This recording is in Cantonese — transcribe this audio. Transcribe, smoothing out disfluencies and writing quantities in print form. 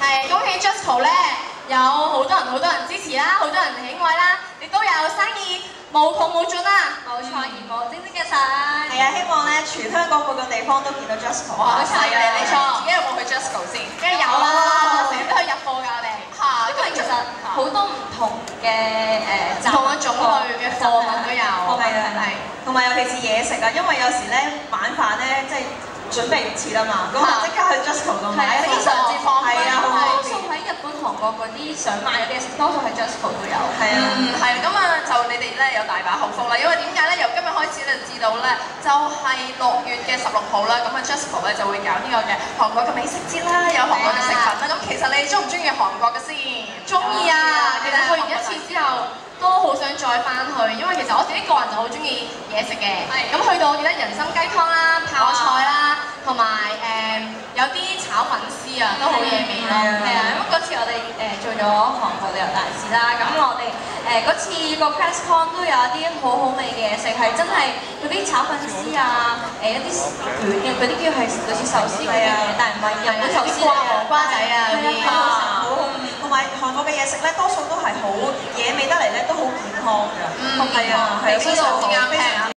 係恭喜 Justco 咧，有好多人支持啦，好多人喜愛啦，亦都有生意無窮無盡啊！ 冇錯，業務蒸蒸日上。 係啊，希望咧全香港每個地方都見到 Justco。 哇，犀利！你錯， 自己有冇去 Justco 先？ 梗係有啦，成日都去入貨㗎我哋。嚇， 因為其實好多唔同嘅唔同嘅種類嘅貨物都有。 係，同埋尤其是嘢食啊，因為有時咧晚飯咧即係準備唔切啊嘛，咁啊即刻去 Justco 度買， 非常之方便。 係啊，好方便。 喺日本、韓國嗰啲想買嘅嘢食，多數喺 Justco 都有。 係啊， 係啦，咁啊就你哋咧有大把口福啦，因為點解咧？由今日開始你就知道咧，就係6月嘅16號啦，咁啊 Justco 咧就會搞呢個嘅韓國嘅美食節啦，有韓國嘅食品啦。咁其實你中唔中意韓國嘅先？ 中意啊！其實去完一次之後，都好想再翻去，因為其實我自己個人就好中意嘢食嘅。咁去到我記得人參雞湯啦、泡菜啦，同埋有啲炒粉絲啊，都好惹味咯。 係啊，咁嗰次我哋做咗韓國旅遊大使啦，咁我哋嗰次個 PressCon 都有一啲好好味嘅嘢食，係真係嗰啲炒粉絲啊，一啲卷嘅嗰啲叫係類似壽司嗰啲嘢，但係唔係日本壽司瓜黃瓜仔啊嗰啲。 同埋韓國嘅嘢食咧，多數都係好野味得嚟咧，都好健康㗎。 係啊， 係非常之啱。